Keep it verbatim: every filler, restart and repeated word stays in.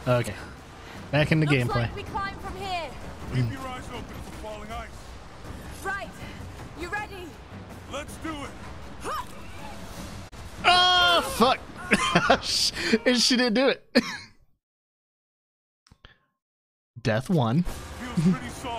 Okay. Back in the Looks gameplay. like we climb from here. Keep your eyes open for falling ice. Right. You ready? Let's do it. Oh, fuck. And she didn't do it. Death one. Feels pretty solid.